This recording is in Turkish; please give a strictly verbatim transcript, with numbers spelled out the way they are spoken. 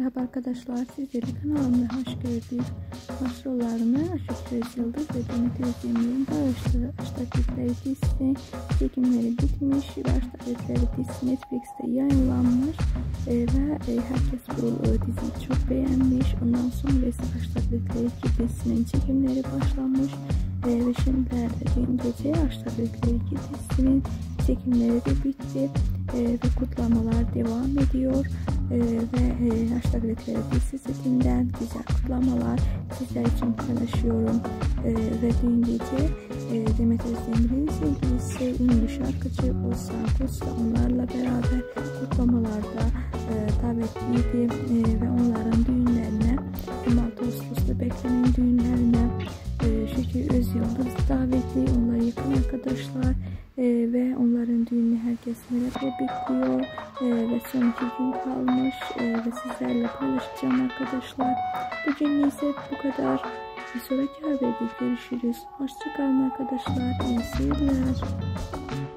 Merhaba arkadaşlar, sizleri kanalımda hoş gördük. Başrollerimi Aşık Söz Yıldız ve Demet Özdemir'in Baştakileri dizisi çekimleri bitmiş. Baştakileri dizisi Netflix'te yayınlanmış e, ve e, herkes bu e, diziyi çok beğenmiş. Ondan sonra Baştakileri dizisinin çekimleri başlamış e, ve şimdilerde dün gece Baştakileri dizisinin çekimleri de bitti e, ve kutlamalar devam ediyor. Ee, ve e, Baştakileri dizisi setinden güzel kutlamalar sizler için paylaşıyorum. Ee, ve dün gece e, Demet Özdemir'in sevgilisi ünlü şarkıcı Oğuzhan Koç da onlarla beraber kutlamalarda e, davetliydi e, ve onların düğünlerine, on altı Ağustos'ta beklenen düğünlerine e, Şükrü Özyıldız davetli, onlar yakın arkadaşlar. Ee, ve onların düğünü herkes merakla bekliyor ee, ve son iki gün kalmış ee, ve sizlerle paylaşacağım arkadaşlar. Bugün ise bu kadar. Bir sonraki haberde görüşürüz. Hoşçakalın arkadaşlar. İyi seyirler.